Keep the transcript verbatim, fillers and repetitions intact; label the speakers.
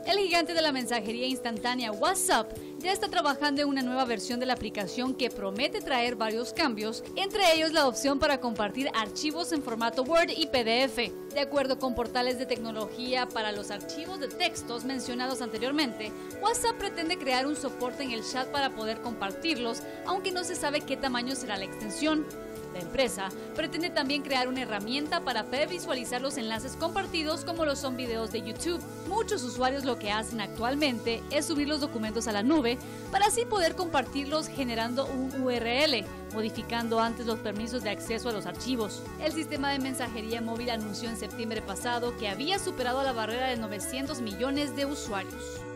Speaker 1: El gigante de la mensajería instantánea WhatsApp ya está trabajando en una nueva versión de la aplicación que promete traer varios cambios, entre ellos la opción para compartir archivos en formato Word y P D F. De acuerdo con portales de tecnología para los archivos de textos mencionados anteriormente, WhatsApp pretende crear un soporte en el chat para poder compartirlos, aunque no se sabe qué tamaño será la extensión. La empresa pretende también crear una herramienta para poder visualizar los enlaces compartidos como lo son videos de YouTube. Muchos usuarios lo que hacen actualmente es subir los documentos a la nube para así poder compartirlos generando un U R L, modificando antes los permisos de acceso a los archivos. El sistema de mensajería móvil anunció en septiembre pasado que había superado la barrera de novecientos millones de usuarios.